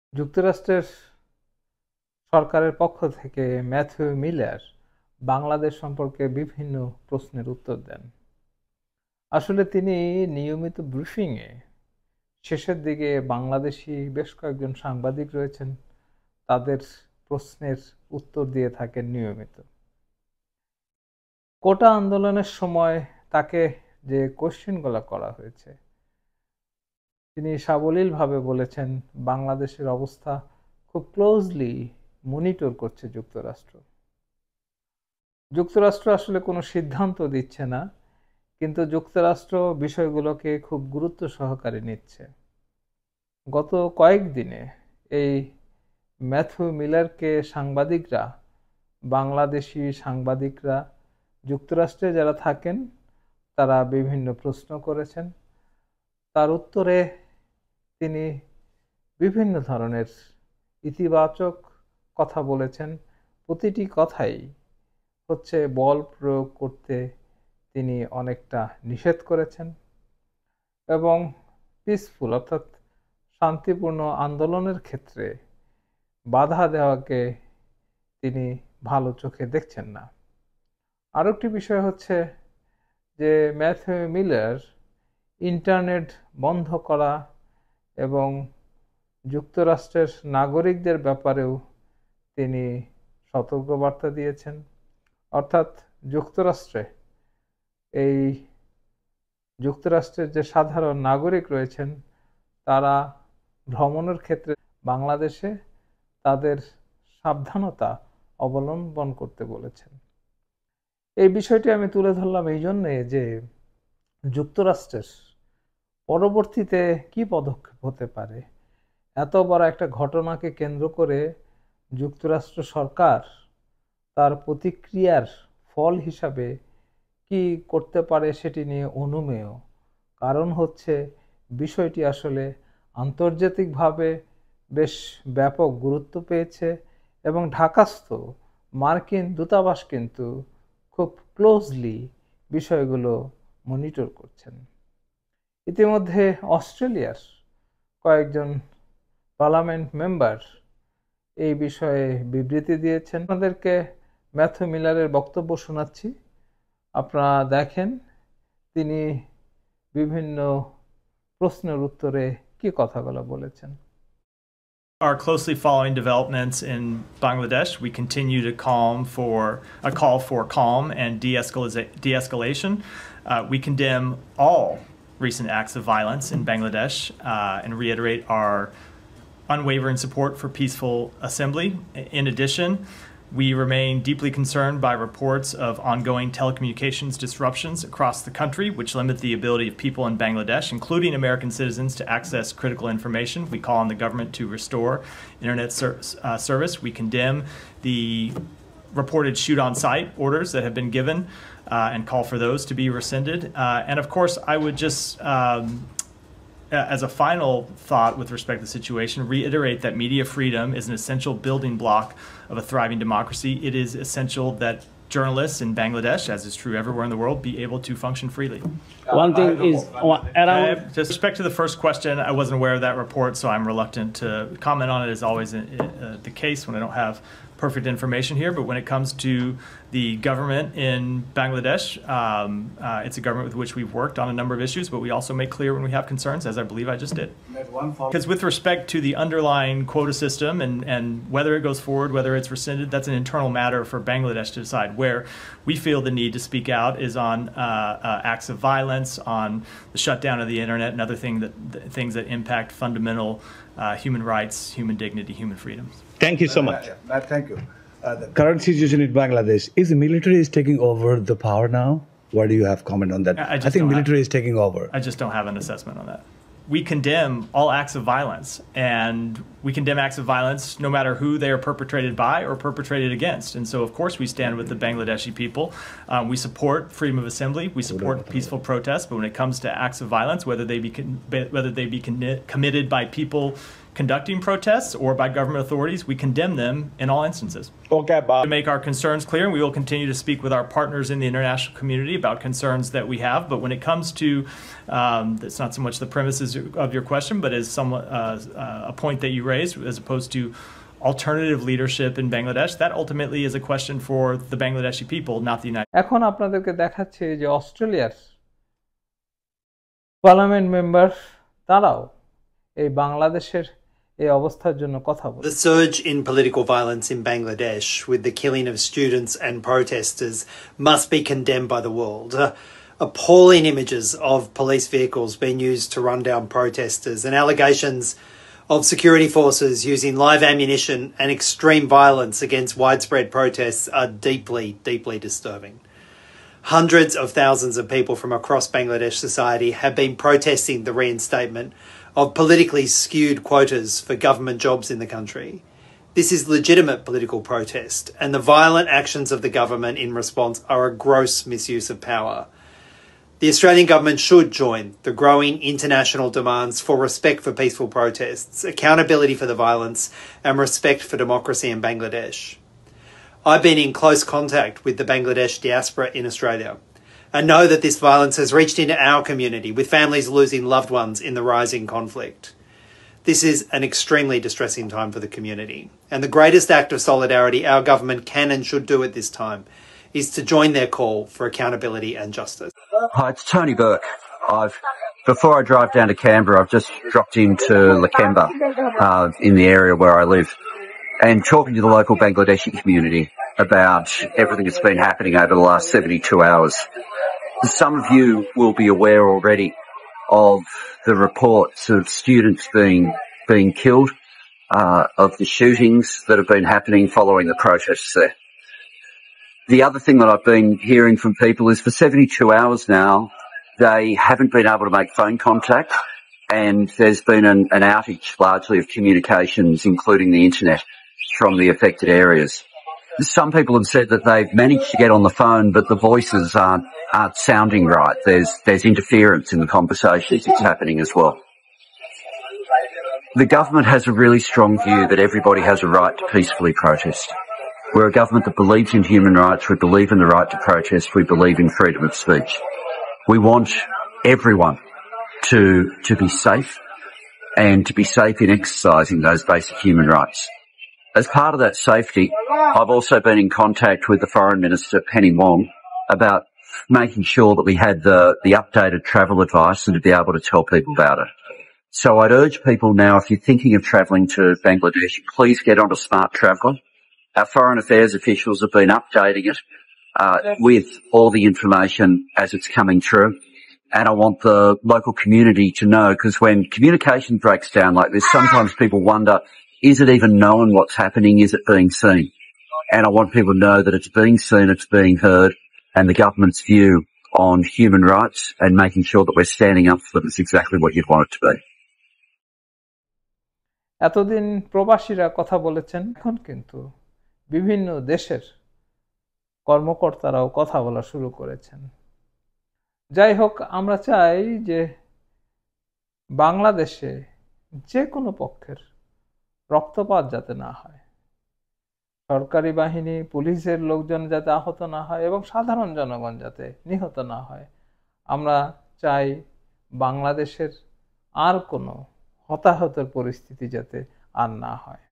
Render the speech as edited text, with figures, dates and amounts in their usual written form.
যুক্তরাষ্ট্রের সরকারের পক্ষ থেকে ম্যাথিউ মিলার বাংলাদেশ সম্পর্কে বিভিন্ন প্রশ্নের উত্তর দেন। আসলে তিনি নিয়মিত ব্রিফিংয়ে শেষের দিকে বাংলাদেশি বেশ কয়েকজন সাংবাদিক রয়েছেন, তাদের প্রশ্নের উত্তর দিয়ে থাকেন নিয়মিত। কোটা আন্দোলনের সময় তাকে যে কোশ্চেনগুলো করা হয়েছে, তিনি সাবলীলভাবে বলেছেন বাংলাদেশের অবস্থা খুব ক্লোজলি মনিটর করছে যুক্তরাষ্ট্র। যুক্তরাষ্ট্র আসলে কোনো সিদ্ধান্ত দিচ্ছে না, কিন্তু যুক্তরাষ্ট্র বিষয়গুলোকে খুব গুরুত্ব সহকারে নিচ্ছে। গত কয়েকদিনে এই ম্যাথিউ মিলারকে বাংলাদেশি সাংবাদিকরা যুক্তরাষ্ট্রে যারা থাকেন তারা বিভিন্ন প্রশ্ন করেছেন। তার উত্তরে তিনি বিভিন্ন ধরনের ইতিবাচক কথা বলেছেন। প্রতিটি কথাই হচ্ছে বল প্রয়োগ করতে তিনি অনেকটা নিষেধ করেছেন এবং পিসফুল অর্থাৎ শান্তিপূর্ণ আন্দোলনের ক্ষেত্রে বাধা দেওয়াকে তিনি ভালো চোখে দেখছেন না। আরেকটি বিষয় হচ্ছে যে ম্যাথিউ মিলার ইন্টারনেট বন্ধ করা এবং যুক্তরাষ্ট্রের নাগরিকদের ব্যাপারেও তিনি সতর্কবার্তা দিয়েছেন। অর্থাৎ এই যুক্তরাষ্ট্রের যে সাধারণ নাগরিক রয়েছেন তারা ভ্রমণের ক্ষেত্রে বাংলাদেশে তাদের সাবধানতা অবলম্বন করতে বলেছেন। এই বিষয়টি আমি তুলে ধরলাম এই জন্যে যে যুক্তরাষ্ট্রের পরবর্তীতে কি পদক্ষেপ হতে পারে। এত বড় একটা ঘটনাকে কেন্দ্র করে যুক্তরাষ্ট্র সরকার তার প্রতিক্রিয়ার ফল হিসাবে কি করতে পারে সেটি নিয়ে অনুমেয়। কারণ হচ্ছে বিষয়টি আসলে আন্তর্জাতিকভাবে বেশ ব্যাপক গুরুত্ব পেয়েছে এবং ঢাকাস্থ মার্কিন দূতাবাস কিন্তু খুব ক্লোজলি বিষয়গুলো মনিটর করছেন। ইতিমধ্যে অস্ট্রেলিয়ার কয়েকজন পার্লামেন্ট মেম্বার এই বিষয়ে বিবৃতি দিয়েছেন। আপনাদেরকে ম্যাথিউ মিলারের বক্তব্য শোনাচ্ছি, আপনারা দেখেন তিনি বিভিন্ন প্রশ্নের উত্তরে কি কথাগুলো বলেছেন। Are closely following developments in Bangladesh. We continue to call for calm and de-escalation. We condemn all recent acts of violence in Bangladesh and reiterate our unwavering support for peaceful assembly. In addition, we remain deeply concerned by reports of ongoing telecommunications disruptions across the country, which limit the ability of people in Bangladesh, including American citizens, to access critical information. We call on the government to restore internet service. We condemn the reported shoot-on-sight orders that have been given and call for those to be rescinded. And of course, I would just as a final thought with respect to the situation, reiterate that media freedom is an essential building block of a thriving democracy. It is essential that journalists in Bangladesh, as is true everywhere in the world, be able to function freely. One thing is around... With respect to the first question, I wasn't aware of that report, so I'm reluctant to comment on it, as always the case when I don't have perfect information here. But when it comes to the government in Bangladesh, it's a government with which we've worked on a number of issues, but we also make clear when we have concerns, as I believe I just did. Because with respect to the underlying quota system and whether it goes forward, whether it's rescinded, that's an internal matter for Bangladesh to decide. Where we feel the need to speak out is on acts of violence, on the shutdown of the internet, and other things that impact fundamental human rights, human dignity, human freedoms. Thank you so much. Thank you. The current situation in Bangladesh, is the military is taking over the power now? What do you have comment on that? I think military is taking over. I just don't have an assessment on that. We condemn all acts of violence, and we condemn acts of violence no matter who they are perpetrated by or perpetrated against. And so, of course, we stand with the Bangladeshi people. We support freedom of assembly. We support peaceful protest. But when it comes to acts of violence, whether they be committed by people conducting protests or by government authorities, we condemn them in all instances. Okay, Bob. To make our concerns clear, and we will continue to speak with our partners in the international community about concerns that we have. But when it comes to, it's not so much the premises of your question, but as somewhat a point that you raised, as opposed to alternative leadership in Bangladesh, that ultimately is a question for the Bangladeshi people, not the United States. এখন আপনাদেরকে দেখাচ্ছি যে অস্ট্রেলিয়ার parliament member তারাও এই বাংলাদেশের এই অবস্থার জন্য কথা বলে। The surge in political violence in Bangladesh with the killing of students and protesters must be condemned by the world. Appalling images of police vehicles being used to run down protesters and allegations of security forces using live ammunition and extreme violence against widespread protests are deeply, deeply disturbing. Hundreds of thousands of people from across Bangladesh society have been protesting the reinstatement of politically skewed quotas for government jobs in the country. This is legitimate political protest, and the violent actions of the government in response are a gross misuse of power. The Australian government should join the growing international demands for respect for peaceful protests, accountability for the violence, and respect for democracy in Bangladesh. I've been in close contact with the Bangladesh diaspora in Australia and know that this violence has reached into our community, with families losing loved ones in the rising conflict. This is an extremely distressing time for the community, and the greatest act of solidarity our government can and should do at this time is to join their call for accountability and justice. Hi, it's Tony Burke. Before I drive down to Canberra, I've just dropped into Lakemba in the area where I live, and talking to the local Bangladeshi community about everything that's been happening over the last 72 hours. Some of you will be aware already of the reports of students being killed, of the shootings that have been happening following the protests there. The other thing that I've been hearing from people is for 72 hours now, they haven't been able to make phone contact, and there's been an outage largely of communications, including the internet, from the affected areas. Some people have said that they've managed to get on the phone, but the voices aren't sounding right. There's interference in the conversations that's happening as well. The government has a really strong view that everybody has a right to peacefully protest. We're a government that believes in human rights. We believe in the right to protest. We believe in freedom of speech. We want everyone to be safe and to be safe in exercising those basic human rights. As part of that safety, I've also been in contact with the Foreign Minister, Penny Wong, about making sure that we had the updated travel advice and to be able to tell people about it. So I'd urge people now, if you're thinking of travelling to Bangladesh, please get onto Smart Traveller. Our foreign affairs officials have been updating it with all the information as it's coming through. And I want the local community to know, because when communication breaks down like this, sometimes people wonder, is it even known what's happening? Is it being seen? And I want people to know that it's being seen, it's being heard, and the government's view on human rights and making sure that we're standing up for them is exactly what you'd want it to be. এতদিন প্রবাসীরা কথা বলেছেন, এখন কিন্তু বিভিন্ন দেশের কর্মকর্তারাও কথা বলা শুরু করেছেন। যাই হোক, আমরা চাই যে বাংলাদেশে যে কোনো পক্ষের রক্তপাত যাতে না হয়, সরকারি বাহিনী, পুলিশের লোকজন যাতে আহত না হয় এবং সাধারণ জনগণ যাতে নিহত না হয়। আমরা চাই বাংলাদেশের আর কোনো হতাহতের পরিস্থিতি যাতে আর না হয়।